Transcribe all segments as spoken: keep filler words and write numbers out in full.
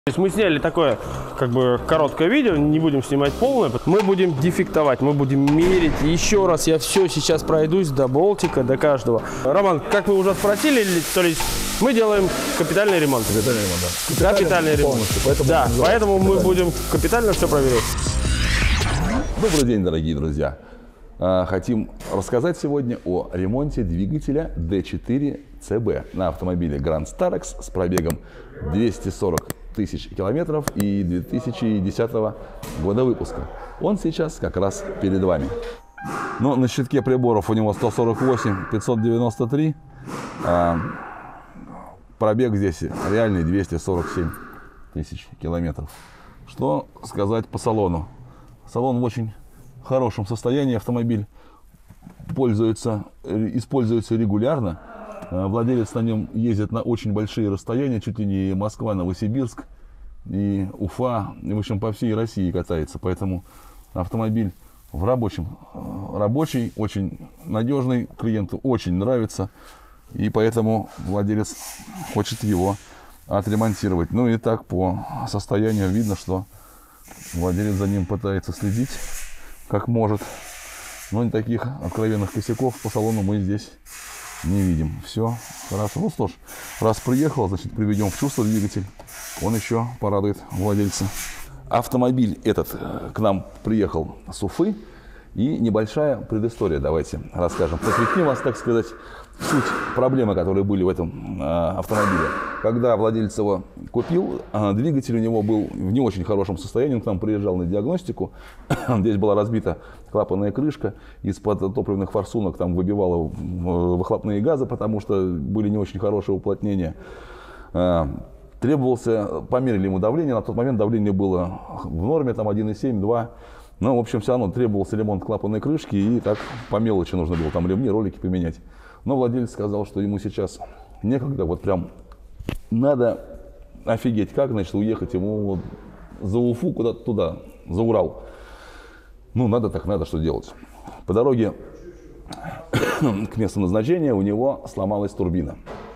То есть мы сняли такое, как бы, короткое видео, не будем снимать полное. Мы будем дефектовать, мы будем мерить. Еще раз я все сейчас пройдусь до болтика, до каждого. Роман, как вы уже спросили, то есть мы делаем капитальный ремонт. Капитальный ремонт, да. Капитальный ремонт. Поэтому да, поэтому мы будем капитально все проверять. Добрый день, дорогие друзья. Хотим рассказать сегодня о ремонте двигателя дэ четыре цэ бэ на автомобиле Grand Starex с пробегом двести сорок тысяч километров и две тысячи десятого года выпуска. Он сейчас как раз перед вами. Но на щитке приборов у него сто сорок восемь пятьсот девяносто три. А пробег здесь реальный двести сорок семь тысяч километров. Что сказать по салону? Салон в очень хорошем состоянии. Автомобиль пользуется, используется регулярно. Владелец на нем ездит на очень большие расстояния, чуть ли не Москва, Новосибирск и Уфа, и, в общем, по всей России катается. Поэтому автомобиль в рабочем, рабочий, очень надежный, клиенту очень нравится, и поэтому владелец хочет его отремонтировать. Ну и так по состоянию видно, что владелец за ним пытается следить как может, но никаких откровенных косяков по салону мы здесь не видим. Все хорошо. Ну что ж, раз приехал, значит, приведем в чувство двигатель. Он еще порадует владельца. Автомобиль этот к нам приехал с Уфы. И небольшая предыстория, давайте расскажем. Посвятим вас, так сказать, в суть проблемы, которые были в этом э, автомобиле. Когда владелец его купил, э, двигатель у него был в не очень хорошем состоянии. Он к нам приезжал на диагностику. Здесь была разбита клапанная крышка. Из-под топливных форсунок там выбивало выхлопные газы, потому что были не очень хорошие уплотнения. Э, требовался, померили ему давление. На тот момент давление было в норме, там один и семь, два. Но, в общем, все равно требовался ремонт клапанной крышки, и так по мелочи нужно было там ремни, ролики поменять. Но владелец сказал, что ему сейчас некогда, вот прям надо офигеть как, значит, уехать ему вот за Уфу куда-то туда, за Урал. Ну, надо так, надо, что делать. По дороге к месту назначения у него сломалась турбина.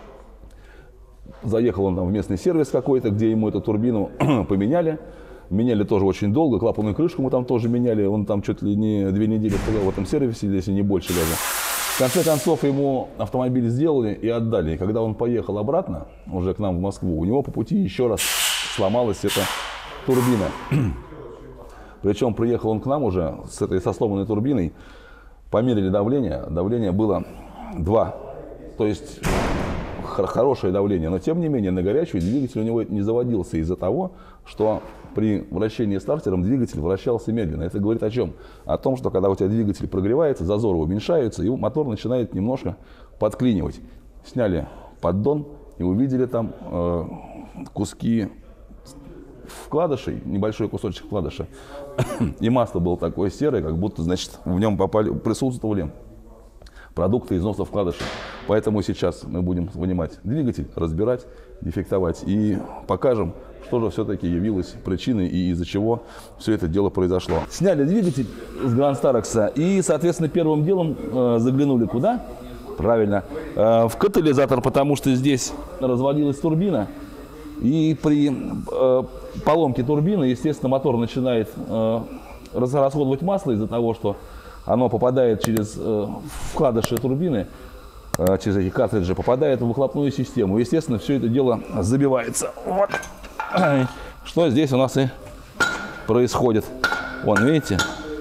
Заехал он там в местный сервис какой-то, где ему эту турбину поменяли. Меняли тоже очень долго, клапанную крышку мы там тоже меняли, он там чуть ли не две недели стоял в этом сервисе, если не больше даже. В конце концов ему автомобиль сделали и отдали. И когда он поехал обратно, уже к нам в Москву, у него по пути еще раз сломалась эта турбина. Причем приехал он к нам уже с этой со сломанной турбиной, померили давление, давление было два, то есть хорошее давление, но тем не менее на горячую двигатель у него не заводился из-за того, что при вращении стартером двигатель вращался медленно. Это говорит о чем? О том, что когда у тебя двигатель прогревается, зазоры уменьшаются, и мотор начинает немножко подклинивать. Сняли поддон и увидели там э, куски вкладышей, небольшой кусочек вкладыша. И масло было такое серое, как будто, значит, в нем попали, присутствовали продукты износа вкладыша. Поэтому сейчас мы будем вынимать двигатель, разбирать, дефектовать и покажем, что же все-таки явилось причиной и из-за чего все это дело произошло. Сняли двигатель с Grand Starex и, соответственно, первым делом э, заглянули куда? Правильно, э, в катализатор, потому что здесь разводилась турбина. И при э, поломке турбины, естественно, мотор начинает э, расходовать масло из-за того, что оно попадает через э, вкладыши турбины, э, через эти картриджи, попадает в выхлопную систему. Естественно, все это дело забивается. Вот. Что здесь у нас и происходит. Вон, видите?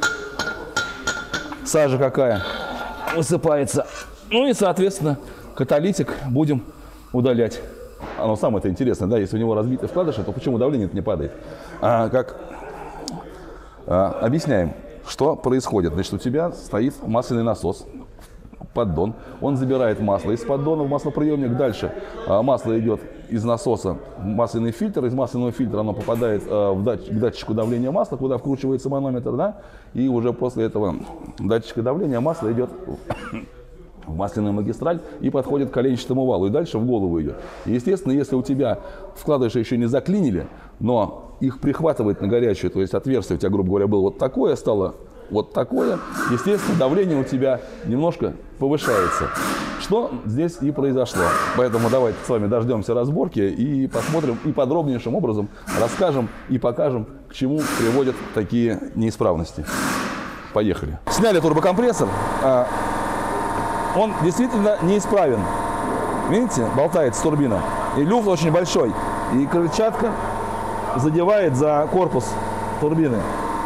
Сажа какая высыпается. Ну и, соответственно, каталитик будем удалять. Оно самое-то интересное, да, если у него разбитые вкладыши, то почему давление не падает? А, как? А, объясняем. Что происходит? Значит, у тебя стоит масляный насос, поддон. Он забирает масло из поддона в маслоприемник. Дальше а, масло идет из насоса в масляный фильтр. Из масляного фильтра оно попадает а, в дач, к датчику давления масла, куда вкручивается манометр, да? И уже после этого датчика давления масло идет в масляную магистраль и подходит к коленчатому валу. И дальше в голову идет. И, естественно, если у тебя вкладыши еще не заклинили, но их прихватывает на горячую, то есть отверстие у тебя, грубо говоря, было вот такое, стало вот такое, естественно, давление у тебя немножко повышается. Что здесь и произошло. Поэтому давайте с вами дождемся разборки и посмотрим, и подробнейшим образом расскажем и покажем, к чему приводят такие неисправности. Поехали. Сняли турбокомпрессор. Он действительно неисправен. Видите, болтается турбина. И люфт очень большой. И крыльчатка задевает за корпус турбины.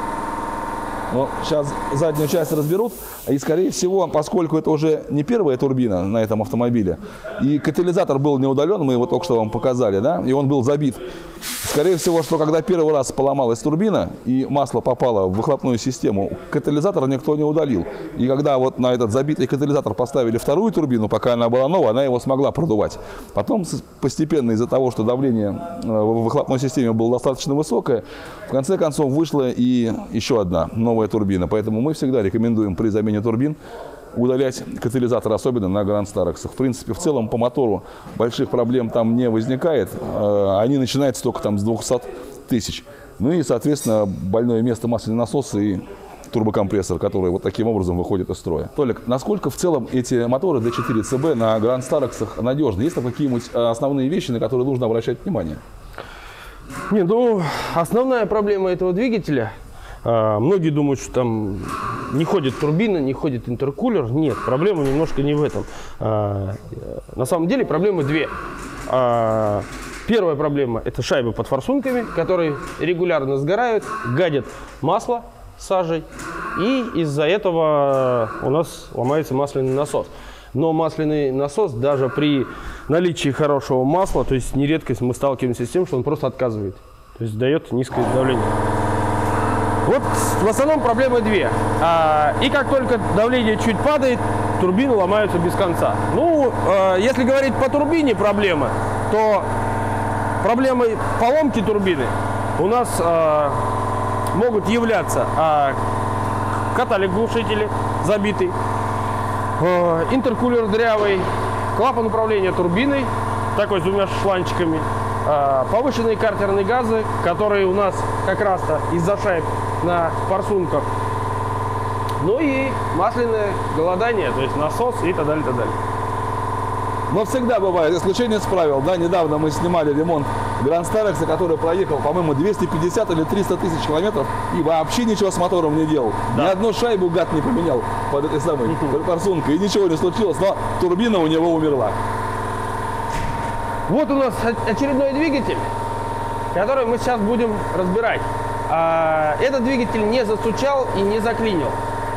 Но сейчас заднюю часть разберут. И, скорее всего, поскольку это уже не первая турбина на этом автомобиле, и катализатор был не удален, мы его только что вам показали, да, и он был забит. Скорее всего, что когда первый раз поломалась турбина и масло попало в выхлопную систему, катализатор никто не удалил. И когда вот на этот забитый катализатор поставили вторую турбину, пока она была новая, она его смогла продувать. Потом постепенно из-за того, что давление в выхлопной системе было достаточно высокое, в конце концов вышла и еще одна новая турбина. Поэтому мы всегда рекомендуем при замене турбин удалять катализатор, особенно на Grand Starex. В принципе, в целом по мотору больших проблем там не возникает. Они начинаются только там с двухсот тысяч. Ну и, соответственно, больное место масляный насос и турбокомпрессор, который вот таким образом выходит из строя. Толик, насколько в целом эти моторы дэ четыре цэ бэ на Grand Starex надежны? Есть ли какие-нибудь основные вещи, на которые нужно обращать внимание? Не, ну, основная проблема этого двигателя, а, многие думают, что там не ходит турбина, не ходит интеркулер. Нет, проблема немножко не в этом. А, на самом деле проблемы две. А, первая проблема – это шайбы под форсунками, которые регулярно сгорают, гадят масло сажей, и из-за этого у нас ломается масляный насос. Но масляный насос даже при наличии хорошего масла, то есть не редкость, мы сталкиваемся с тем, что он просто отказывает. То есть дает низкое давление. Вот в основном проблемы две. А, и как только давление чуть падает, турбины ломаются без конца. Ну, а, если говорить по турбине проблемы, то проблемой поломки турбины у нас а, могут являться а, каталик-глушители забитый, а, интеркулер дрявый, клапан управления турбиной, такой с двумя шланчиками, а, повышенные картерные газы, которые у нас как раз-то из-за шайб на форсунках. Ну и масляное голодание, то есть насос и так далее, так далее. Но всегда бывает исключение из правил. Да, недавно мы снимали ремонт Grand Starex, который проехал, по-моему, двести пятьдесят или триста тысяч километров и вообще ничего с мотором не делал. Да. Ни одну шайбу гад не поменял под этой самой форсункой, и ничего не случилось, но турбина у него умерла. Вот у нас очередной двигатель, который мы сейчас будем разбирать. Этот двигатель не застучал и не заклинил.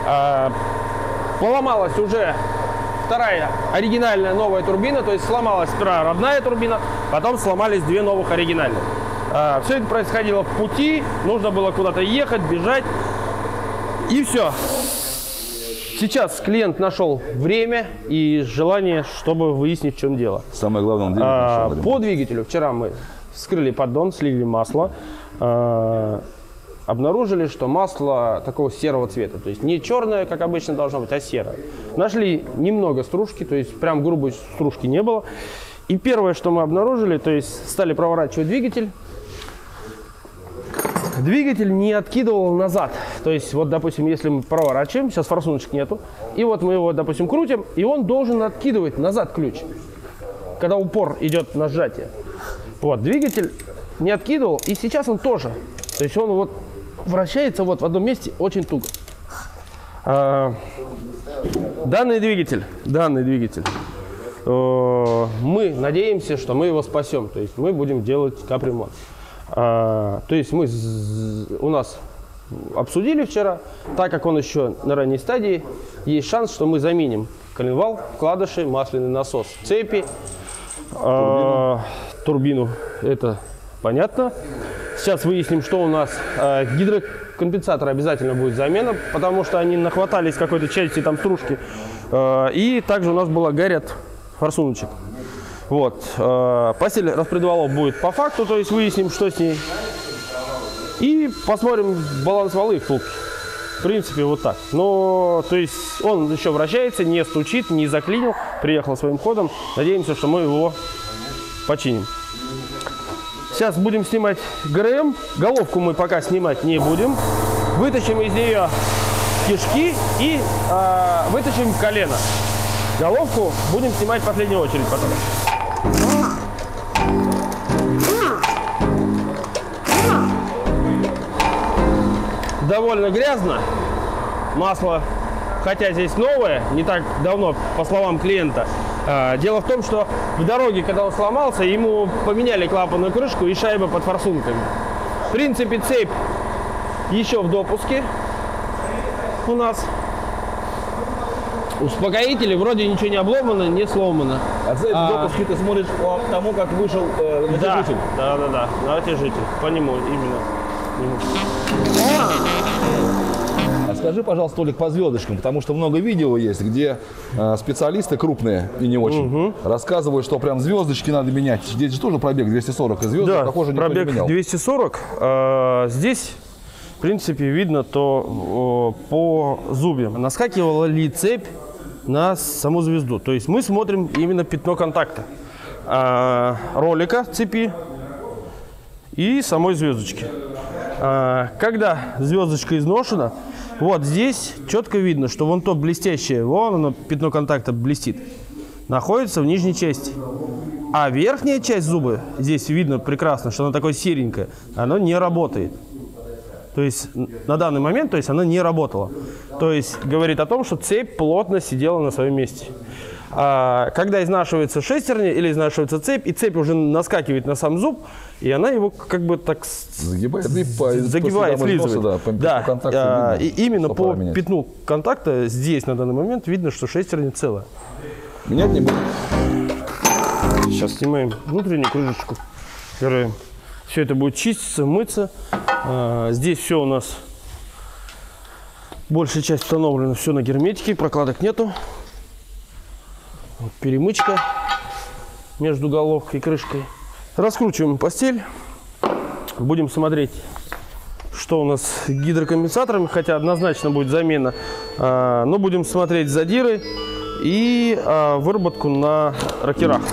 Поломалась уже вторая оригинальная новая турбина, то есть сломалась сперва родная турбина, потом сломались две новых оригинальных. Все это происходило в пути, нужно было куда-то ехать, бежать, и все. Сейчас клиент нашел время и желание, чтобы выяснить, в чем дело. Самое главное, он а, по двигателю вчера мы вскрыли поддон, слили масло. А, обнаружили, что масло такого серого цвета. То есть не черное, как обычно должно быть, а серое. Нашли немного стружки, то есть прям грубой стружки не было. И первое, что мы обнаружили, то есть стали проворачивать двигатель. Двигатель не откидывал назад. То есть, вот, допустим, если мы проворачиваем, сейчас форсуночек нету, и вот мы его, допустим, крутим, и он должен откидывать назад ключ, когда упор идет на сжатие. Вот, двигатель не откидывал, и сейчас он тоже. То есть он вот вращается вот в одном месте очень туго. А, данный двигатель, данный двигатель, э, мы надеемся, что мы его спасем. То есть мы будем делать капремонт. А, то есть мы у нас обсудили вчера, так как он еще на ранней стадии, есть шанс, что мы заменим коленвал, вкладыши, масляный насос, цепи, турбину. А, турбину. Это понятно. Сейчас выясним, что у нас. А, гидрокомпенсатор обязательно будет замена, потому что они нахватались какой-то части там стружки. А, и также у нас была горят форсуночек. Вот, э, постель распредвалов будет по факту, то есть выясним, что с ней. И посмотрим баланс валы в втулке. В принципе, вот так. Но, то есть, он еще вращается, не стучит, не заклинил, приехал своим ходом. Надеемся, что мы его починим. Сейчас будем снимать ГРМ. Головку мы пока снимать не будем. Вытащим из нее кишки и э, вытащим колено. Головку будем снимать в последнюю очередь потом. Довольно грязно. Масло, хотя здесь новое, не так давно, по словам клиента. Дело в том, что в дороге, когда он сломался, ему поменяли клапанную крышку и шайбы под форсунками. В принципе, цепь еще в допуске у нас. Успокоители, вроде ничего не обломано, не сломано. А цепь в допуске ты смотришь по тому, как вышел э, натяжитель? Да, да, да, да, натяжитель, по нему именно. А скажи, пожалуйста, Толик, по звездочкам, потому что много видео есть, где э, специалисты крупные и не очень угу. рассказывают, что прям звездочки надо менять. Здесь же тоже пробег двести сорок, и звездок, да, похоже, никто пробег не менял. двести сорок. Э, здесь, в принципе, видно то э, по зубьям. Наскакивала ли цепь на саму звезду. То есть мы смотрим именно пятно контакта э, ролика цепи и самой звездочки. Э, когда звездочка изношена, вот здесь четко видно, что вон то блестящее, вон оно, пятно контакта блестит, находится в нижней части. А верхняя часть зуба, здесь видно прекрасно, что она такое серенькое, оно не работает. То есть на данный момент, то есть она не работала. То есть говорит о том, что цепь плотно сидела на своем месте. А когда изнашивается шестерня или изнашивается цепь, и цепь уже наскакивает на сам зуб, и она его как бы так загибает, и по, загибает, слизывает. Да, по да. А, видно, и именно по пятну контакта здесь на данный момент видно, что шестерня целая. Менять не будем. Сейчас снимаем внутреннюю крышечку, убираем. Все это будет чиститься, мыться. А, здесь все у нас, большая часть установлена, все на герметике, прокладок нету. Вот перемычка между головкой и крышкой. Раскручиваем постель. Будем смотреть, что у нас с гидрокомпенсаторами, хотя однозначно будет замена. А, но будем смотреть задиры и а, выработку на рокерах.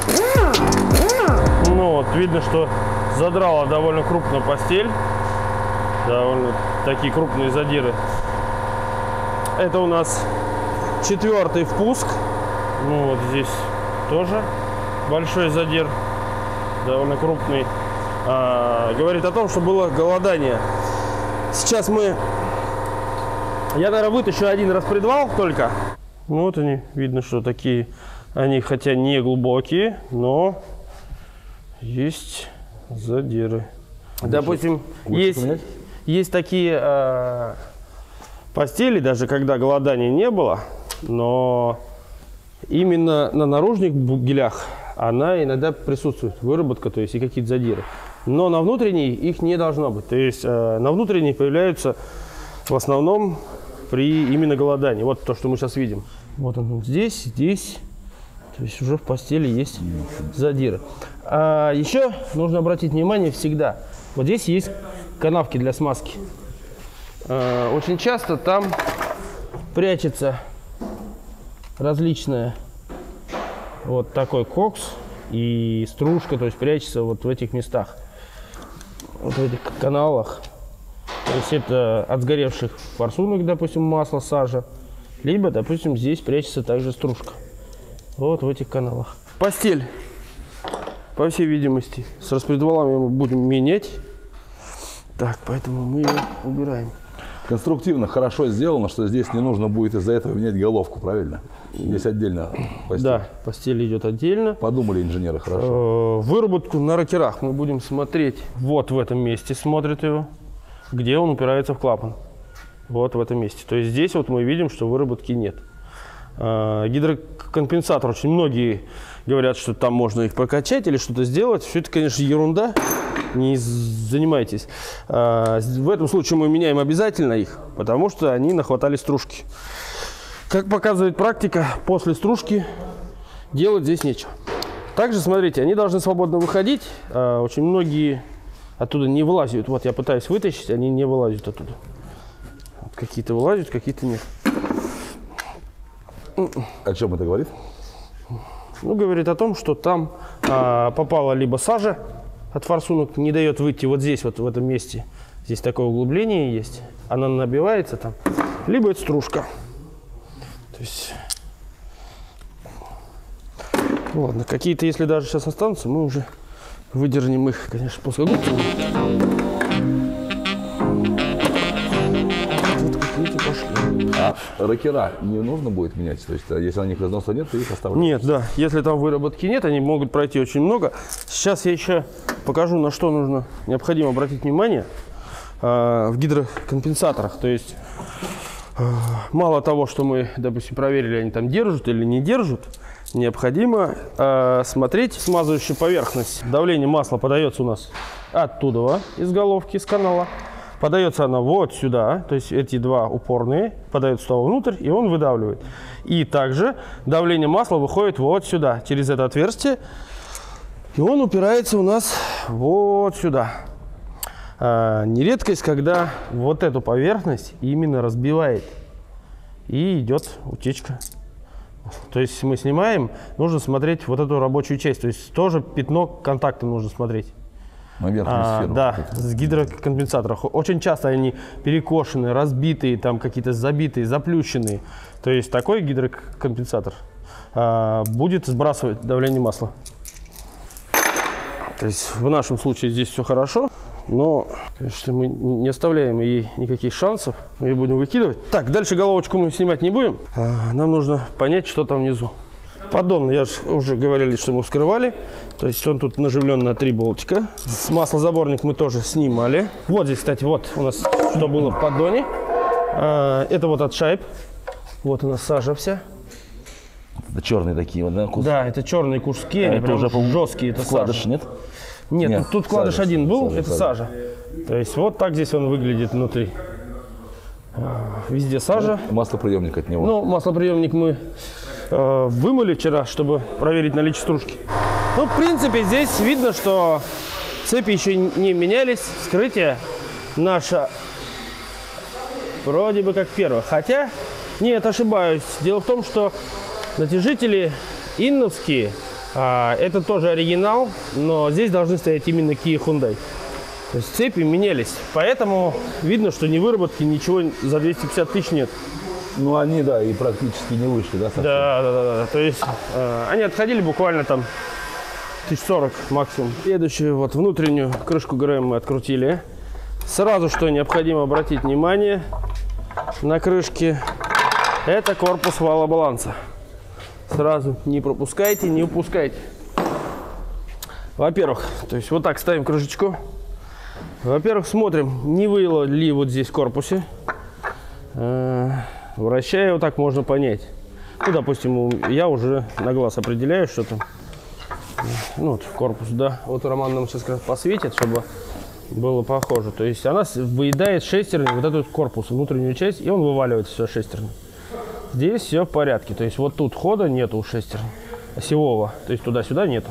Ну вот, видно, что задрала довольно крупно постель. Довольно такие крупные задиры. Это у нас четвертый впуск. Ну вот здесь тоже большой задир, довольно крупный. А, говорит о том, что было голодание. Сейчас мы... Я, наверное, вытащу один распредвал только. Ну, вот они, видно, что такие... Они, хотя не глубокие, но есть задиры. Допустим, есть, есть такие э, постели, даже когда голодания не было, но именно на наружных бугелях она иногда присутствует, выработка, то есть и какие-то задиры. Но на внутренней их не должно быть. То есть э, на внутренней появляются в основном при именно голодании. Вот то, что мы сейчас видим. Вот он здесь, здесь. То есть уже в постели есть задиры. А еще нужно обратить внимание всегда. Вот здесь есть канавки для смазки. А, очень часто там прячется различная вот такой кокс и стружка, то есть прячется вот в этих местах, вот в этих каналах. То есть это от сгоревших форсунок, допустим, масло, сажа, либо, допустим, здесь прячется также стружка. Вот в этих каналах. Постель, по всей видимости, с распредвалами мы будем менять. Так, поэтому мы ее убираем. Конструктивно хорошо сделано, что здесь не нужно будет из-за этого менять головку, правильно? Здесь отдельно постель. Да, постель идет отдельно. Подумали инженеры хорошо. Выработку на рокерах мы будем смотреть. Вот в этом месте смотрят его, где он упирается в клапан. Вот в этом месте. То есть здесь вот мы видим, что выработки нет. Гидрокомпенсатор, очень многие говорят, что там можно их прокачать или что-то сделать. Все это, конечно, ерунда. Не занимайтесь. В этом случае мы меняем обязательно их, потому что они нахватали стружки. Как показывает практика, после стружки делать здесь нечего. Также, смотрите, они должны свободно выходить. Очень многие оттуда не вылазят. Вот я пытаюсь вытащить, они не вылазят оттуда. Какие-то вылазят, какие-то нет. О чем это говорит? Ну, говорит о том, что там а, попала либо сажа от форсунок, не дает выйти вот здесь, вот в этом месте. Здесь такое углубление есть. Она набивается там. либо это стружка. То есть, ладно, какие-то, если даже сейчас останутся, мы уже выдернем их, конечно, плоскогубцем. Вот какие-то пошли. А рокера не нужно будет менять? То есть, если на них разноса нет, то их оставляют? Нет, да. Если там выработки нет, они могут пройти очень много. Сейчас я еще покажу, на что нужно, необходимо обратить внимание э, в гидрокомпенсаторах. То есть, э, мало того, что мы, допустим, проверили, они там держат или не держат, необходимо э, смотреть смазывающую поверхность. Давление масла подается у нас оттуда, из головки, из канала. Подается она вот сюда, то есть эти два упорные подаются туда внутрь, и он выдавливает. И также давление масла выходит вот сюда, через это отверстие, и он упирается у нас вот сюда. А, нередкость, когда вот эту поверхность именно разбивает, и идет утечка. То есть мы снимаем, нужно смотреть вот эту рабочую часть, то есть тоже пятно контакта нужно смотреть. На верхнюю А, сферу. да, с гидрокомпенсаторов. Очень часто они перекошены, разбитые, там какие-то забитые, заплющенные. То есть такой гидрокомпенсатор а, будет сбрасывать давление масла. То есть в нашем случае здесь все хорошо, но, конечно, мы не оставляем ей никаких шансов, мы ее будем выкидывать. Так, дальше головочку мы снимать не будем. А, нам нужно понять, что там внизу. Поддон, я же уже говорили, что мы вскрывали. То есть он тут наживлен на три болтика. Маслозаборник мы тоже снимали. Вот здесь, кстати, вот у нас что было в поддоне. А, это вот от шайб. Вот у нас сажа вся. Это черные такие вот, да? Кус... Да, это черные кушки, а они это прям уже жесткие. Это вкладыш, сажа. нет? Нет, Нет, тут, тут вкладыш сажа, один был, сажа, это сажа. сажа. То есть вот так здесь он выглядит внутри. А, везде сажа. Маслоприемник от него. Ну, маслоприемник мы э, вымыли вчера, чтобы проверить наличие стружки. Ну, в принципе, здесь видно, что цепи еще не менялись. Вскрытие наше вроде бы как первое. Хотя, нет, ошибаюсь. Дело в том, что натяжители инновские, а, это тоже оригинал, но здесь должны стоять именно Kia Hyundai. То есть цепи менялись. Поэтому видно, что ни выработки, ничего за двести пятьдесят тысяч нет. Ну, они, да, и практически не вышли, да? Совсем? Да, да, да, да. То есть э, они отходили буквально там тысяч сорок максимум. Следующую, вот внутреннюю крышку ГРМ мы открутили. Сразу, что необходимо обратить внимание на крышке, это корпус вала баланса. Сразу не пропускайте, не упускайте. Во-первых, то есть вот так ставим крышечку. Во-первых, смотрим, не выело ли вот здесь в корпусе. Э, вращая вот так можно понять. Ну, допустим, я уже на глаз определяю, что там. Ну, вот корпус, да. Вот Роман нам сейчас как раз посветит, чтобы было похоже. То есть она выедает шестерню, вот этот корпус, внутреннюю часть, и он вываливает все шестерню. Здесь все в порядке. То есть вот тут хода нету у шестерни осевого. То есть туда-сюда нету.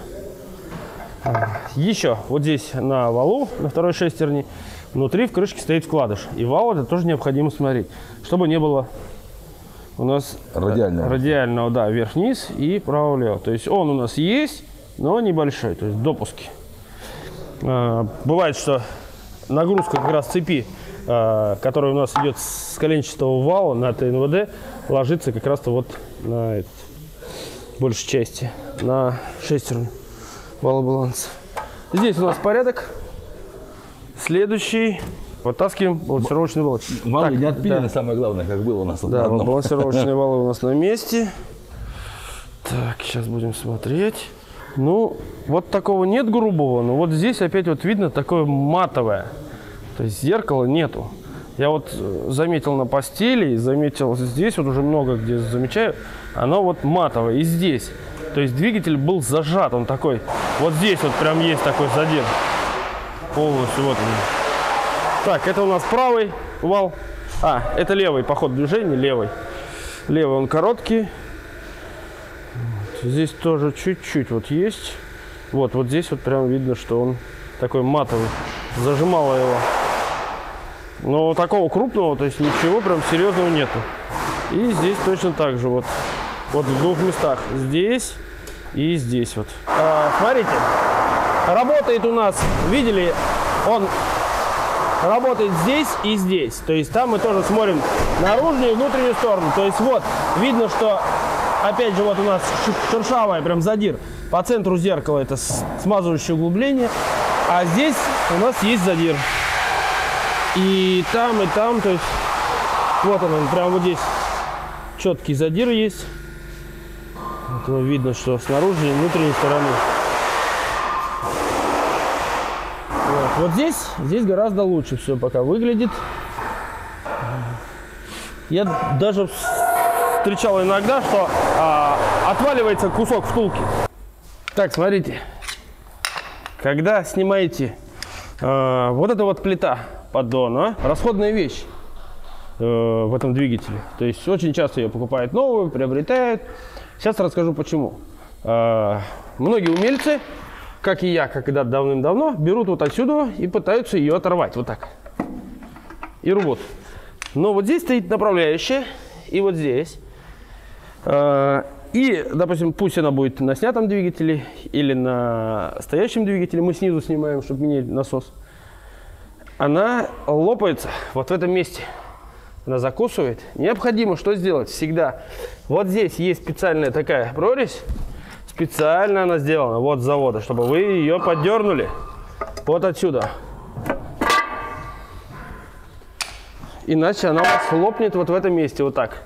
Еще вот здесь на валу, на второй шестерни, внутри в крышке стоит вкладыш. И вал это тоже необходимо смотреть, чтобы не было у нас радиального, радиального да, вверх-вниз и право-влево. То есть он у нас есть, но небольшой, то есть допуски. Бывает, что нагрузка как раз цепи, которая у нас идет с коленчатого вала на ТНВД, ложится как раз-то вот на этот, большей части, на шестерню вала баланса. Здесь у нас порядок. Следующий. Вытаскиваем балансировочный вал. Валы не отпилены, да. Самое главное, как было у нас. Да, балансировочные валы у нас на месте. Так, сейчас будем смотреть. Ну, вот такого нет грубого, но вот здесь опять вот видно такое матовое. То есть зеркала нету. Я вот заметил на постели, заметил здесь, вот уже много где замечаю, оно вот матовое. И здесь. То есть двигатель был зажат, он такой. Вот здесь вот прям есть такой задел. Полностью вот он. Так, это у нас правый вал. А, это левый по ходу движения, левый. Левый он короткий. Здесь тоже чуть-чуть вот есть. Вот, вот здесь вот прям видно, что он такой матовый. Зажимало его. Но такого крупного, то есть ничего прям серьезного нету. И здесь точно так же вот. Вот в двух местах. Здесь и здесь вот. А, смотрите. Работает у нас, видели, он работает здесь и здесь. То есть там мы тоже смотрим наружную и внутреннюю сторону. То есть вот, видно, что, опять же, вот у нас шершавая, прям задир. По центру зеркала это смазывающее углубление. А здесь у нас есть задир. И там, и там, то есть, вот он, прям вот здесь четкий задир есть. Вот видно, что снаружи и внутренней стороны. Вот, вот здесь, здесь гораздо лучше все пока выглядит. Я даже встречал иногда, что а, отваливается кусок втулки. Так, смотрите. Когда снимаете а, вот эта вот плита поддона, расходная вещь э, в этом двигателе. То есть очень часто ее покупают новую, приобретают. Сейчас расскажу почему. Э, многие умельцы, как и я, когда-то давным-давно, берут вот отсюда и пытаются ее оторвать. Вот так. И рвут. Но вот здесь стоит направляющая. И вот здесь. Э, и, допустим, пусть она будет на снятом двигателе или на стоящем двигателе. Мы снизу снимаем, чтобы менять насос. Она лопается вот в этом месте. Она закусывает. Необходимо что сделать? Всегда. Вот здесь есть специальная такая прорезь. Специально она сделана вот с завода, чтобы вы ее поддернули. Вот отсюда. Иначе она у вас лопнет вот в этом месте. Вот так.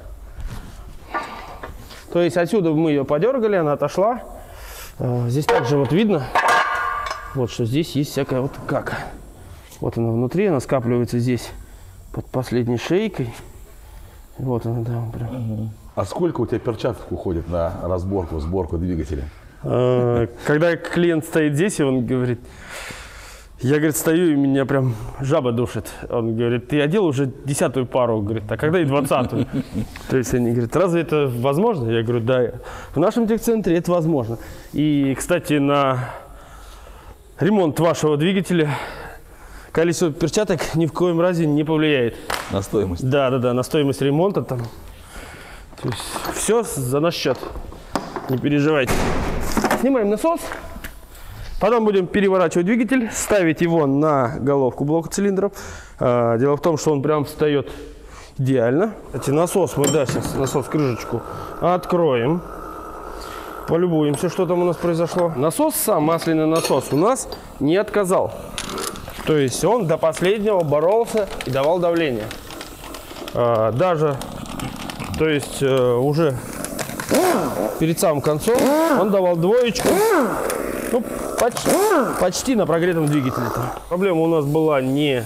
То есть отсюда мы ее подергали, она отошла. Здесь также вот видно. Вот что здесь есть всякая вот кака. Вот она внутри, она скапливается здесь под последней шейкой. Вот она, да, прям. А сколько у тебя перчаток уходит на разборку, сборку двигателя? Когда клиент стоит здесь, и он говорит, я, говорит, стою, и меня прям жаба душит. Он говорит, ты одел уже десятую пару, говорит, а когда и двадцатую? То есть они говорят, разве это возможно? Я говорю, да, в нашем техцентре это возможно. И, кстати, на ремонт вашего двигателя количество перчаток ни в коем разе не повлияет. На стоимость? Да, да, да, на стоимость ремонта там. То есть все за наш счет. Не переживайте. Снимаем насос. Потом будем переворачивать двигатель, ставить его на головку блока цилиндров. А, дело в том, что он прям встает идеально. Кстати, насос мы, да, сейчас насос крышечку откроем. Полюбуемся, что там у нас произошло. Насос сам, масляный насос, у нас не отказал. То есть он до последнего боролся и давал давление. А, даже, то есть э, уже перед самым концом он давал двоечку. Ну, почти, почти на прогретом двигателе. -то. Проблема у нас была не,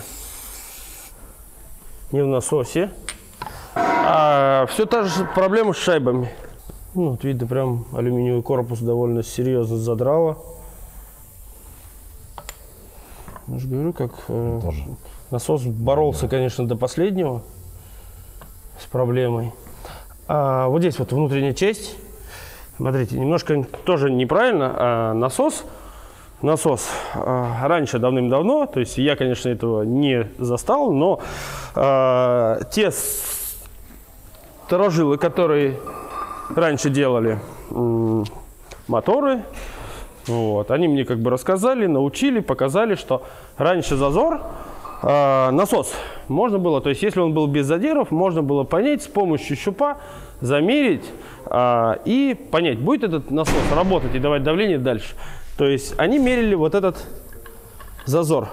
не в насосе, а все та же проблема с шайбами. Ну, вот видно, прям алюминиевый корпус довольно серьезно задрало. Я же говорю, как э, насос боролся, конечно, до последнего с проблемой. А вот здесь вот внутренняя часть. Смотрите, немножко тоже неправильно. А насос, насос а, раньше давным-давно, то есть я, конечно, этого не застал, но а, те старожилы, которые раньше делали м, моторы, вот, они мне как бы рассказали, научили, показали, что раньше зазор, а, насос можно было, то есть если он был без задиров, можно было понять с помощью щупа, замерить а, и понять, будет этот насос работать и давать давление дальше. То есть они мерили вот этот зазор.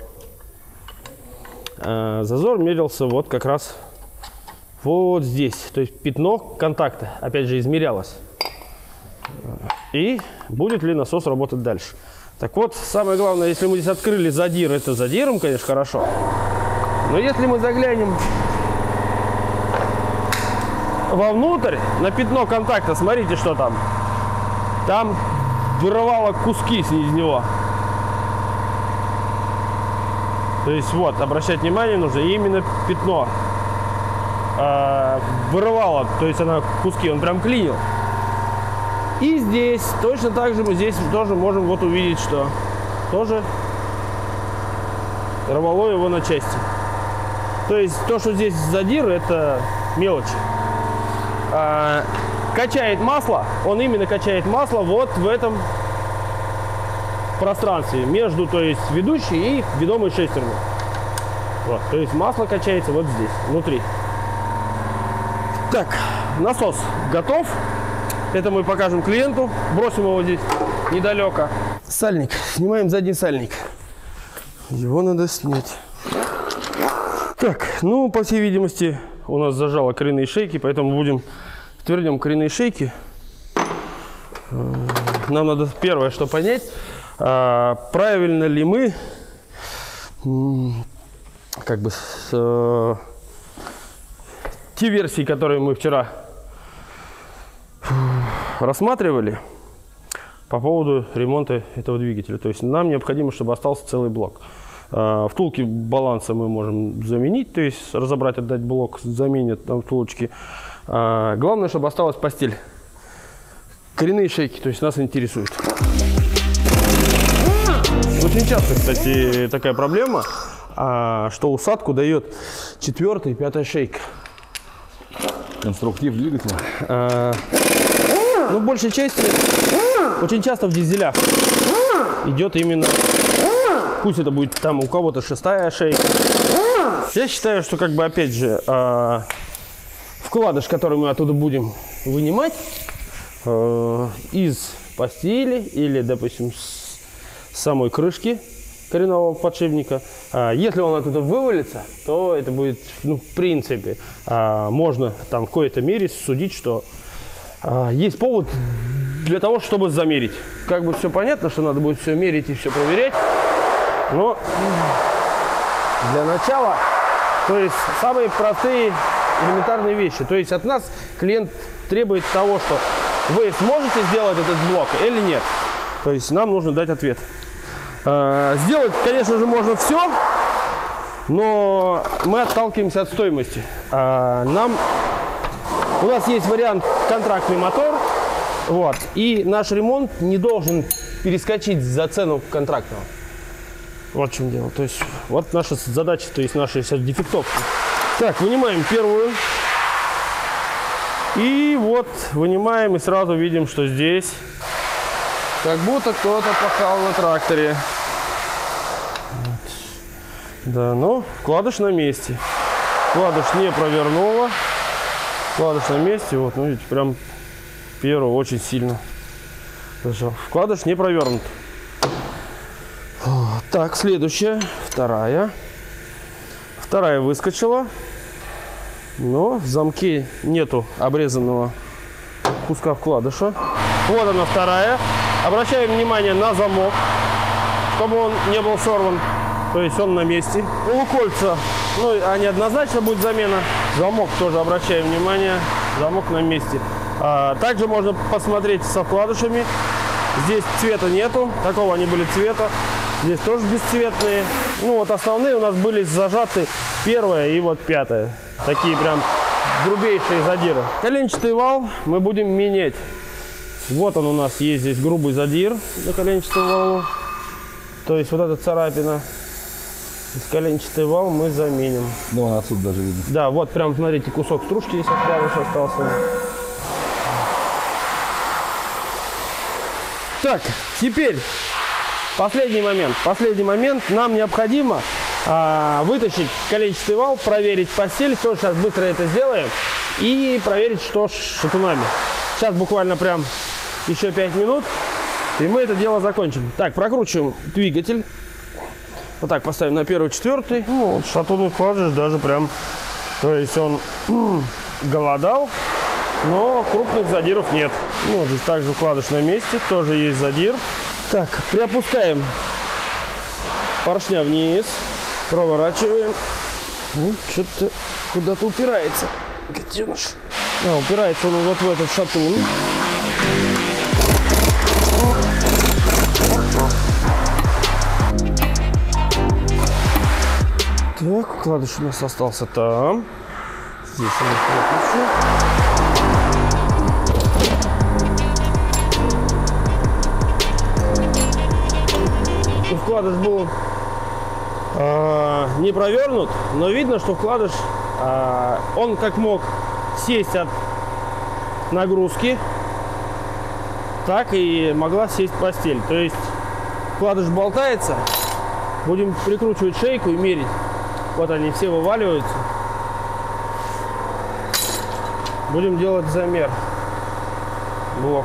А, зазор мерился вот как раз вот здесь. То есть пятно контакта, опять же, измерялось. И будет ли насос работать дальше. Так вот, самое главное, если мы здесь открыли задир, это задиром, конечно, хорошо. Но если мы заглянем вовнутрь, на пятно контакта, смотрите, что там. Там вырывало куски из него. То есть вот, обращать внимание нужно, именно пятно э, вырывало, то есть она куски, он прям клинил. И здесь точно так же мы здесь тоже можем вот увидеть, что тоже рвало его на части. То есть то, что здесь задир, это мелочи. А, качает масло, он именно качает масло вот в этом пространстве между, то есть ведущей и ведомой шестерней. Вот, то есть масло качается вот здесь, внутри. Так, насос готов. Это мы покажем клиенту. Бросим его здесь недалеко. Сальник. Снимаем задний сальник. Его надо снять. Так, ну, по всей видимости, у нас зажало коренные шейки, поэтому будем твердим коренные шейки. Нам надо первое, что понять, правильно ли мы как бы с, э, те версии, которые мы вчера рассматривали по поводу ремонта этого двигателя. То есть нам необходимо, чтобы остался целый блок. Э, втулки баланса мы можем заменить, то есть разобрать, отдать блок, заменят там втулочки. Э, главное, чтобы осталась постель. Коренные шейки, то есть нас интересует. Очень часто, кстати, такая проблема, что усадку дает четвертая и пятая шейка. Конструктив двигателя? А, ну, в большей части, очень часто в дизелях идет именно, пусть это будет там у кого-то шестая шейка. Я считаю, что, как бы, опять же, а, вкладыш, который мы оттуда будем вынимать, а, из постели или, допустим, с самой крышки коренного подшипника. А, если он оттуда вывалится, то это будет, ну, в принципе, а, можно там в какой-то мере судить, что а, есть повод для того, чтобы замерить. Как бы все понятно, что надо будет все мерить и все проверять, но для начала, то есть самые простые элементарные вещи. То есть от нас клиент требует того, что вы сможете сделать этот блок или нет. То есть нам нужно дать ответ. Сделать, конечно же, можно все, но мы отталкиваемся от стоимости. Нам, у нас есть вариант контрактный мотор, вот, и наш ремонт не должен перескочить за цену контрактного. Вот в чем дело. То есть вот наша задача, то есть наши сейчас дефектовки. Так, вынимаем первую. И вот вынимаем и сразу видим, что здесь как будто кто-то пахал на тракторе. Вот. Да, ну, вкладыш на месте. Вкладыш не провернуло. Вкладыш на месте. Вот, ну, видите, прям первый очень сильно зажал. Вкладыш не провернут. Так, следующая. Вторая. Вторая выскочила. Но в замке нету обрезанного куска вкладыша. Вот она, вторая. Обращаем внимание на замок, чтобы он не был сорван, то есть он на месте. Полукольца, ну, они однозначно будет замена. Замок тоже обращаем внимание, замок на месте. А, также можно посмотреть со вкладышами. Здесь цвета нету, такого они были цвета. Здесь тоже бесцветные. Ну вот основные у нас были зажаты первая и вот пятая. Такие прям грубейшие задиры. Коленчатый вал мы будем менять. Вот он у нас есть здесь грубый задир на коленчатый вал. То есть вот эта царапина. Коленчатый вал мы заменим. Ну, он отсюда даже видно. Да, вот прям смотрите, кусок стружки здесь остался. Так, теперь последний момент. Последний момент. Нам необходимо а, вытащить коленчатый вал, проверить постель. Тоже сейчас быстро это сделаем. И проверить, что с шатунами. Сейчас буквально прям еще пять минут. И мы это дело закончим. Так, прокручиваем двигатель. Вот так поставим на первый, четвертый. Ну, вот шатунный вкладыш даже прям... То есть он голодал, но крупных задиров нет. Ну, вот здесь также вкладыш на месте. Тоже есть задир. Так, приопускаем поршня вниз. Проворачиваем. Ну, что-то куда-то упирается. Гаденыш. А, упирается он вот в этот шатун. Так, вкладыш у нас остался там. Здесь у нас вкладыш был э, не провернут, но видно, что вкладыш, э, он как мог сесть от нагрузки, так и могла сесть постель. То есть вкладыш болтается, будем прикручивать шейку и мерить. Вот они все вываливаются. Будем делать замер блока.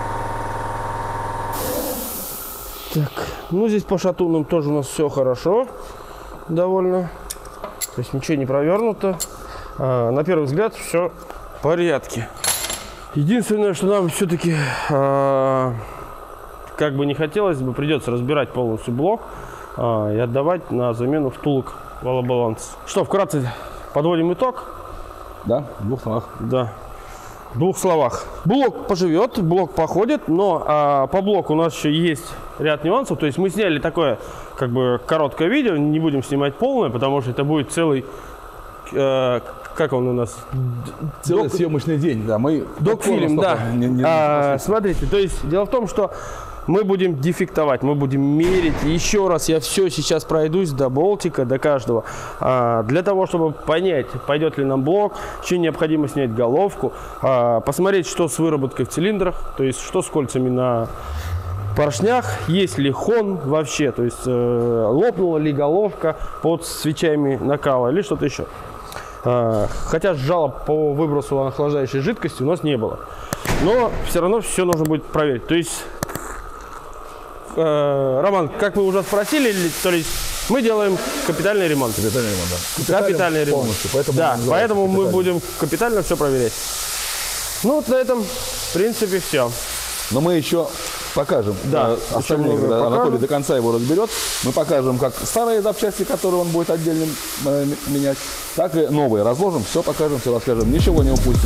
Так, ну здесь по шатунам тоже у нас все хорошо, довольно. То есть ничего не провернуто. А, на первый взгляд все в порядке. Единственное, что нам все-таки, а, как бы не хотелось бы, придется разбирать полностью блок а, и отдавать на замену втулок валобаланс. Что, вкратце подводим итог. Да, в двух словах. Да. В двух словах. Блок поживет, блок походит, но а, по блоку у нас еще есть ряд нюансов. То есть мы сняли такое, как бы, короткое видео, не будем снимать полное, потому что это будет целый, э, как он у нас? Целый Док... съемочный день, да. Мы док-фильм, да. Не, не а, смотрите, то есть дело в том, что мы будем дефектовать, мы будем мерить. Еще раз я все сейчас пройдусь до болтика, до каждого. А, для того, чтобы понять, пойдет ли нам блок, еще необходимо снять головку, а, посмотреть, что с выработкой в цилиндрах, то есть что с кольцами на поршнях, есть ли хон вообще, то есть э, лопнула ли головка под свечами накала или что-то еще. А, хотя жалоб по выбросу охлаждающей жидкости у нас не было. Но все равно все нужно будет проверить. То есть, э, Роман, как вы уже спросили, то есть мы делаем капитальный ремонт. Капитальный ремонт, да. Капитальный ремонт. Поэтому да, поэтому мы будем капитально все проверять. Ну вот на этом, в принципе, все. Но мы еще покажем. Да, э, остальные, когда покажем. Анатолий до конца его разберет, мы покажем как старые запчасти, которые он будет отдельно э, менять, так и новые. Разложим, все покажем, все расскажем, ничего не упустим.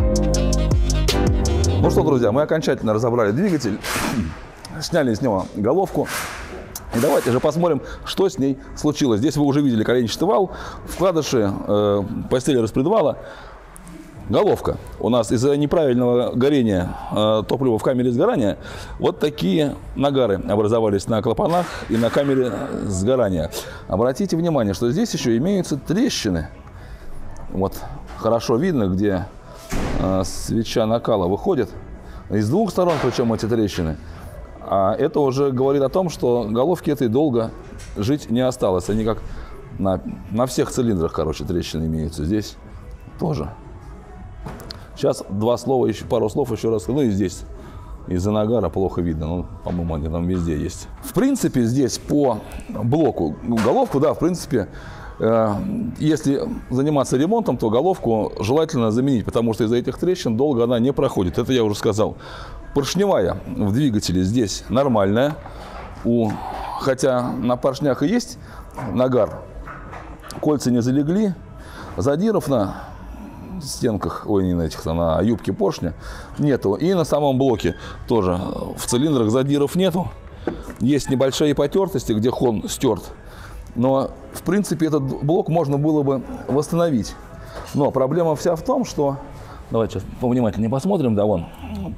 Ну что, друзья, мы окончательно разобрали двигатель, сняли с него головку. И давайте же посмотрим, что с ней случилось. Здесь вы уже видели коленчатый вал, вкладыши, э, постели распредвала. Головка. У нас из-за неправильного горения э, топлива в камере сгорания вот такие нагары образовались на клапанах и на камере сгорания. Обратите внимание, что здесь еще имеются трещины. Вот хорошо видно, где э, свеча накала выходит. Из двух сторон, причем, эти трещины. А это уже говорит о том, что головки этой долго жить не осталось. Они как на, на всех цилиндрах, короче, трещины имеются. Здесь тоже. Сейчас два слова, еще пару слов еще раз. Ну и здесь из-за нагара плохо видно. Ну, по-моему, они там везде есть. В принципе, здесь по блоку, ну, головку, да, в принципе, э, если заниматься ремонтом, то головку желательно заменить, потому что из-за этих трещин долго она не проходит. Это я уже сказал. Поршневая в двигателе здесь нормальная. У, хотя на поршнях и есть нагар, кольца не залегли, задиров на стенках, ой, не на этих, на юбке поршня нету. И на самом блоке тоже в цилиндрах задиров нету. Есть небольшие потертости, где хон стерт. Но, в принципе, этот блок можно было бы восстановить. Но проблема вся в том, что... Давайте сейчас повнимательнее посмотрим. Да, вон,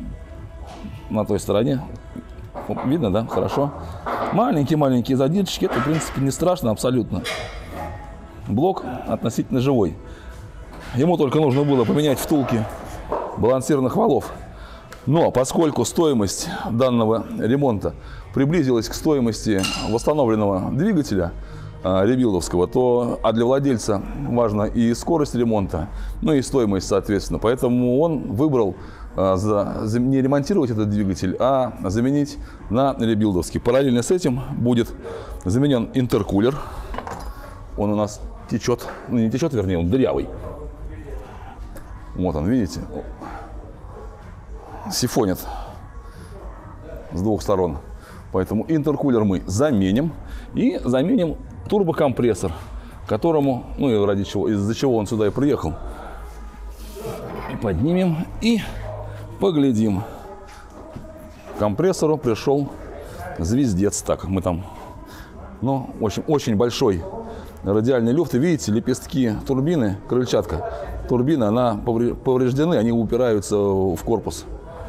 на той стороне. Видно, да? Хорошо. Маленькие-маленькие задирчики. Это, в принципе, не страшно абсолютно. Блок относительно живой. Ему только нужно было поменять втулки балансирных валов. Но поскольку стоимость данного ремонта приблизилась к стоимости восстановленного двигателя э, ребилдовского, то, а для владельца важна и скорость ремонта, ну и стоимость, соответственно. Поэтому он выбрал э, за, за, не ремонтировать этот двигатель, а заменить на ребилдовский. Параллельно с этим будет заменен интеркулер. Он у нас течет, ну не течет, вернее, он дырявый. Вот он, видите, сифонит с двух сторон. Поэтому интеркулер мы заменим. И заменим турбокомпрессор, которому, ну и ради чего, из-за чего он сюда и приехал. И поднимем и поглядим. К компрессору пришел звездец. Так, мы там, ну, в общем, очень большой радиальный люфт. И видите, лепестки турбины, крыльчатка. Турбина, она повреждены, они упираются в корпус.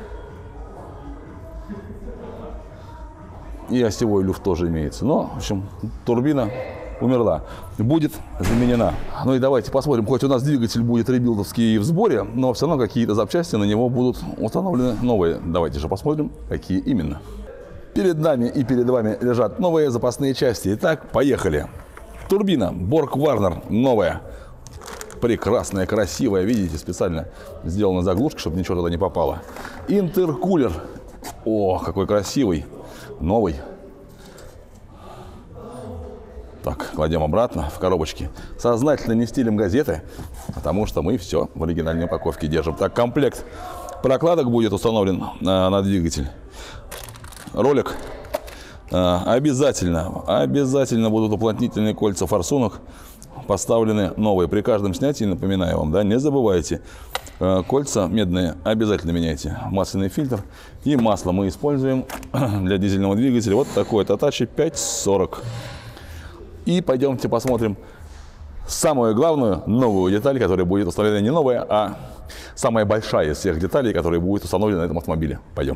И осевой люфт тоже имеется. Но, в общем, турбина умерла. Будет заменена. Ну и давайте посмотрим. Хоть у нас двигатель будет ребилдовский в сборе, но все равно какие-то запчасти на него будут установлены новые. Давайте же посмотрим, какие именно. Перед нами и перед вами лежат новые запасные части. Итак, поехали. Турбина Borg Warner новая. Прекрасная, красивая. Видите, специально сделана заглушка, чтобы ничего туда не попало. Интеркулер. О, какой красивый. Новый. Так, кладем обратно в коробочки. Сознательно не стилем газеты, потому что мы все в оригинальной упаковке держим. Так, комплект прокладок будет установлен на, на двигатель. Ролик. А, обязательно, обязательно будут уплотнительные кольца форсунок поставлены новые. При каждом снятии, напоминаю вам, да, не забывайте, э, кольца медные обязательно меняйте. Масляный фильтр и масло мы используем для дизельного двигателя. Вот такой Татачи пять сорок. И пойдемте посмотрим самую главную новую деталь, которая будет установлена не новая, а самая большая из всех деталей, которые будут установлены на этом автомобиле. Пойдем.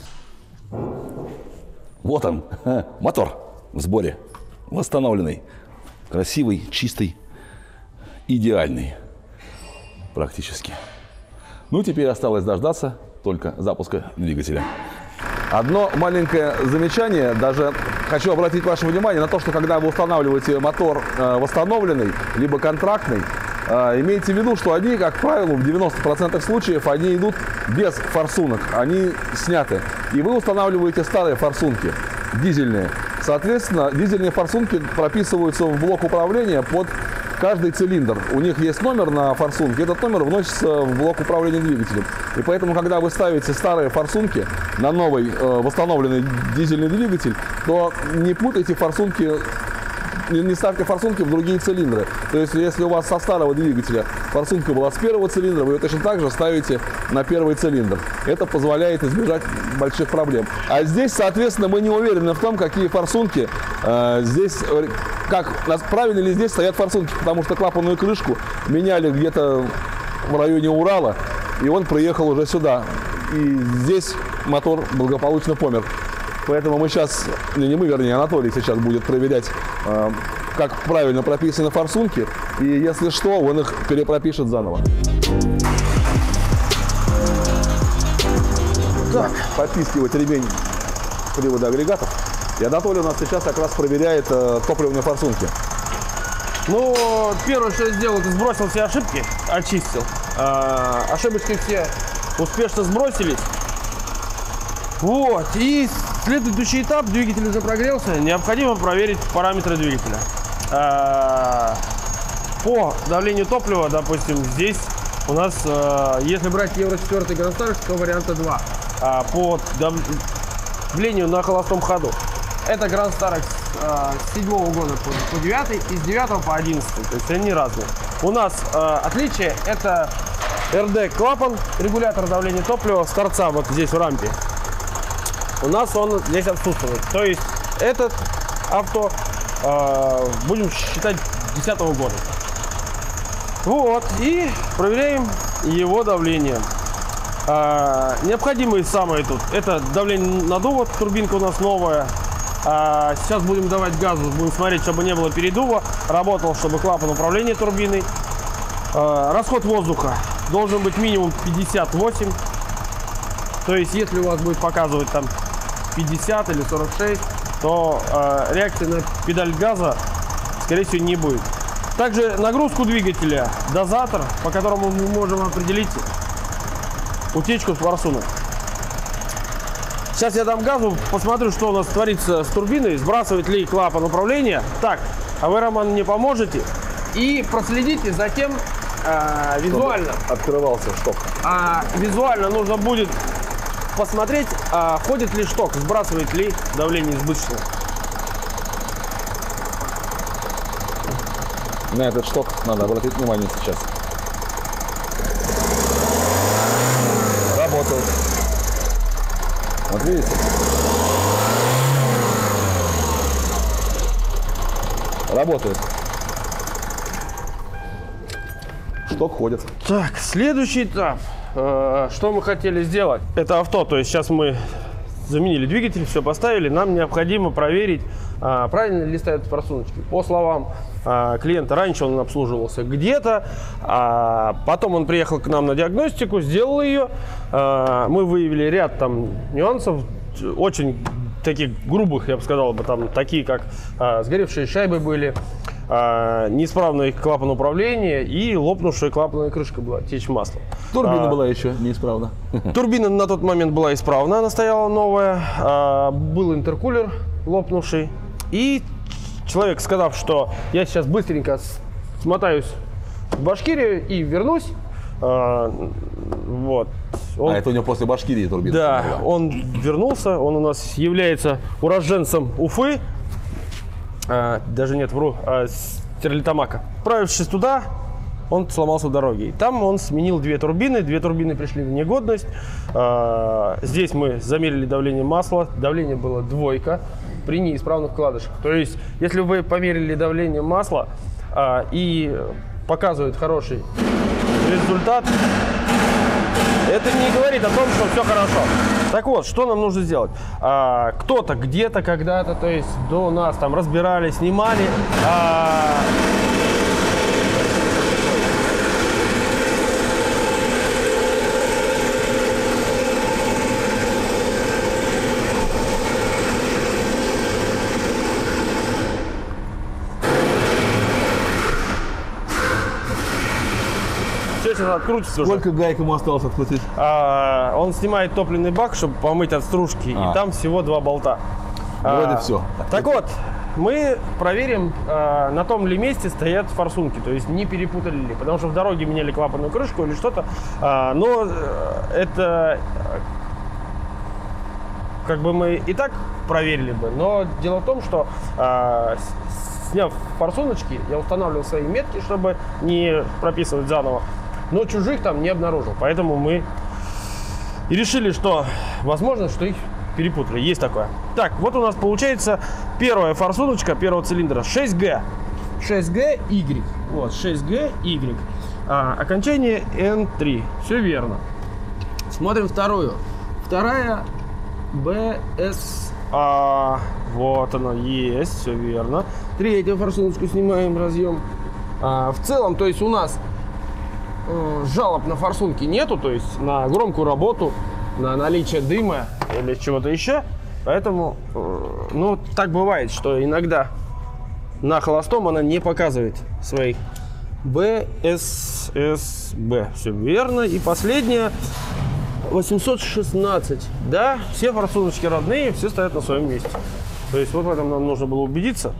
Вот он, мотор в сборе, восстановленный. Красивый, чистый, идеальный практически. Ну, теперь осталось дождаться только запуска двигателя. Одно маленькое замечание, даже хочу обратить ваше внимание на то, что когда вы устанавливаете мотор э, восстановленный, либо контрактный, э, имейте в виду, что они, как правило, в девяноста процентах случаев, они идут без форсунок, они сняты. И вы устанавливаете старые форсунки, дизельные. Соответственно, дизельные форсунки прописываются в блок управления под каждый цилиндр. У них есть номер на форсунке, этот номер вносится в блок управления двигателем. И поэтому, когда вы ставите старые форсунки на новый э, восстановленный дизельный двигатель, то не путайте форсунки, не, не ставьте форсунки в другие цилиндры. То есть, если у вас со старого двигателя форсунка была с первого цилиндра, вы ее точно так же ставите на первый цилиндр. Это позволяет избежать больших проблем. А здесь, соответственно, мы не уверены в том, какие форсунки э, здесь, как, правильно ли здесь стоят форсунки, потому что клапанную крышку меняли где-то в районе Урала, и он приехал уже сюда. И здесь мотор благополучно помер. Поэтому мы сейчас, не, не мы, вернее, Анатолий сейчас будет проверять, э, как правильно прописаны форсунки. И если что, он их перепропишет заново. Так, подпискивать ремень привода агрегатов. И Анатолий у нас сейчас как раз проверяет э, топливные форсунки. Ну, первое, что я сделал, это сбросил все ошибки, очистил. А, ошибочки все успешно сбросились. Вот, и следующий этап, двигатель уже прогрелся, необходимо проверить параметры двигателя. А, по давлению топлива, допустим, здесь у нас, а, если брать евро четыре Grand Starex, то варианта два. А, по давлению на холостом ходу. Это Grand Starex а, с седьмого года по, по девятый и с девятого по одиннадцатый, то есть они разные. У нас а, отличие — это эр дэ клапан, регулятор давления топлива с торца вот здесь в рампе. У нас он здесь отсутствует. То есть этот авто э, будем считать десятого года. Вот, и проверяем его давление. Э, необходимые самые тут. Это давление наддува, турбинка у нас новая. Э, сейчас будем давать газу, будем смотреть, чтобы не было передува. Работал, чтобы клапан управления турбиной. Э, расход воздуха должен быть минимум пятьдесят восемь. То есть, если у вас будет показывать там пятьдесят или сорок шесть, то э, реакции на педаль газа, скорее всего, не будет. Также нагрузку двигателя, дозатор, по которому мы можем определить утечку с форсунок. Сейчас я дам газу, посмотрю, что у нас творится с турбиной, сбрасывает ли клапан управления. Так, а вы, Роман, мне поможете. И проследите за тем, э, визуально. Чтобы открывался шток. А, визуально нужно будет посмотреть, а, ходит ли шток, сбрасывает ли давление избыточное. На этот шток надо обратить внимание сейчас. Работает. Вот видите? Работает. Шток ходит. Так, следующий этап. Что мы хотели сделать? Это авто, то есть сейчас мы заменили двигатель, все поставили. Нам необходимо проверить, правильно ли стоят форсуночки. По словам клиента, раньше он обслуживался где-то, а потом он приехал к нам на диагностику, сделал ее. Мы выявили ряд там нюансов, очень таких грубых, я бы сказал, бы, там такие как сгоревшие шайбы были, а, неисправный клапан управления и лопнувшая клапанная крышка была, течь масла. Турбина а, была еще неисправна. Турбина на тот момент была исправна, она стояла новая. А, был интеркулер лопнувший. И человек, сказав, что я сейчас быстренько смотаюсь в Башкирию и вернусь, а, вот. Он, а это у него после Башкирии турбина? Да, была. он вернулся, он у нас является уроженцем Уфы, а, даже нет, вру, а, Стерлитамака. Отправившись туда, он сломался в дороге. И там он сменил две турбины, две турбины пришли в негодность. А, здесь мы замерили давление масла, давление было двойка при неисправных вкладышах. То есть, если вы померили давление масла а, и показывает хороший результат, это не говорит о том, что все хорошо. Так вот, что нам нужно сделать? А, кто-то где-то когда-то, то есть до нас там разбирали, снимали. А, сейчас открутится уже. Сколько гаек ему осталось открутить? А, он снимает топливный бак, чтобы помыть от стружки, А. и там всего два болта. Вроде А, все. Так вот, мы проверим, а, на том ли месте стоят форсунки, то есть не перепутали ли, потому что в дороге меняли клапанную крышку или что-то, а, но это как бы мы и так проверили бы, но дело в том, что а, сняв форсуночки, я устанавливал свои метки, чтобы не прописывать заново, но чужих там не обнаружил, поэтому мы и решили, что возможно, что их перепутали. Есть такое. Так, вот у нас получается первая форсуночка первого цилиндра шесть Г. шесть Г Y. Вот, шесть Г Y. А, окончание Н три. Все верно. Смотрим вторую. Вторая Б С А. Вот она есть, все верно. Третью форсуночку снимаем, разъем. А, в целом, то есть у нас э, жалоб на форсунки нету, то есть на громкую работу, на наличие дыма или чего-то еще. Поэтому, э, ну, так бывает, что иногда на холостом она не показывает своих. Б С С Б. Все верно. И последняя восемьсот шестнадцать. Да, все форсуночки родные, все стоят на своем месте. То есть вот в этом нам нужно было убедиться.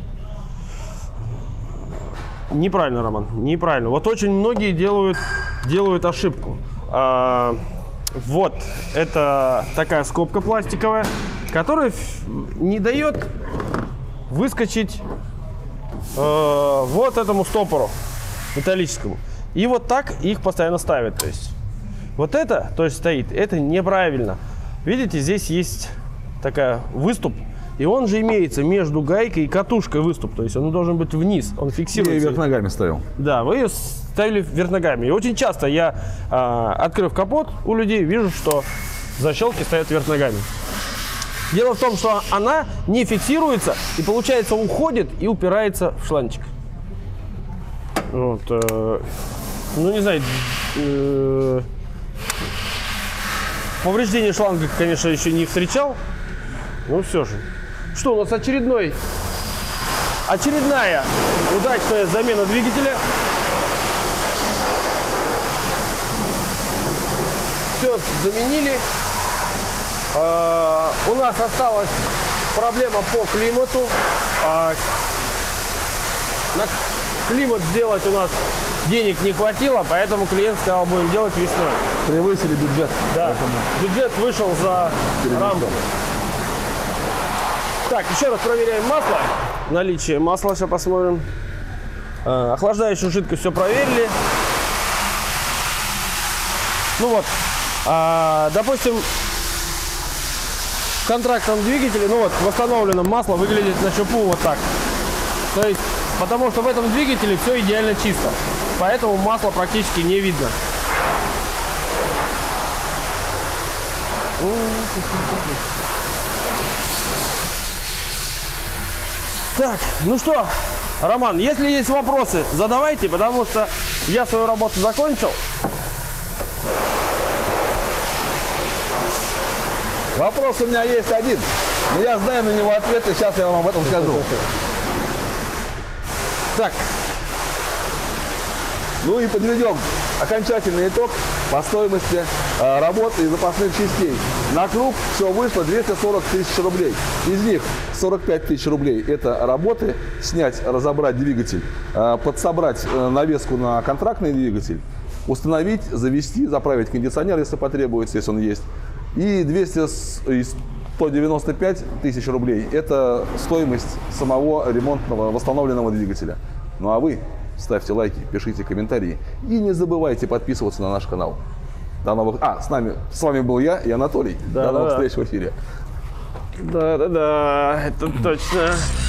Неправильно, Роман, неправильно. Вот очень многие делают, делают ошибку. А, вот, это такая скобка пластиковая, которая не дает выскочить э, вот этому стопору металлическому. И вот так их постоянно ставят. То есть вот это, то есть стоит, это неправильно. Видите, здесь есть такая выступ. И он же имеется между гайкой и катушкой выступ. То есть он должен быть вниз, он фиксируется. Я ее вверх ногами ставил. Да, вы ее ставили вверх ногами. И очень часто я, а, открыв капот у людей, вижу, что защелки стоят вверх ногами. Дело в том, что она не фиксируется и, получается, уходит и упирается в шланчик. Вот, э, ну, не знаю, э, повреждение шланга, конечно, еще не встречал. Ну, все же. Что у нас очередной, очередная удачная замена двигателя. Все заменили. А, у нас осталась проблема по климату. А, на климат сделать у нас денег не хватило, поэтому клиент сказал, будем делать весной. Превысили бюджет. Да, бюджет вышел за рамку. Так, еще раз проверяем масло. Наличие масла, сейчас посмотрим. А, охлаждающую жидкость все проверили. Ну вот, а, допустим, в контрактном двигателе, ну вот, в восстановленном масло выглядит на щупу вот так. То есть, потому что в этом двигателе все идеально чисто. Поэтому масла практически не видно. Так, ну что, Роман, если есть вопросы, задавайте, потому что я свою работу закончил. Вопрос у меня есть один, но я знаю на него ответ, и сейчас я вам об этом скажу. Так, Ну и подведем окончательный итог по стоимости э, работы и запасных частей. На круг все вышло двести сорок тысяч рублей. Из них сорок пять тысяч рублей это работы, снять, разобрать двигатель, э, подсобрать э, навеску на контрактный двигатель, установить, завести, заправить кондиционер, если потребуется, если он есть. И двести и сто девяносто пять тысяч рублей это стоимость самого ремонтного восстановленного двигателя. Ну а вы ставьте лайки, пишите комментарии и не забывайте подписываться на наш канал. До новых... А, с нами, с вами был я и Анатолий. Да, До новых да. встреч в эфире. Да-да-да, это точно.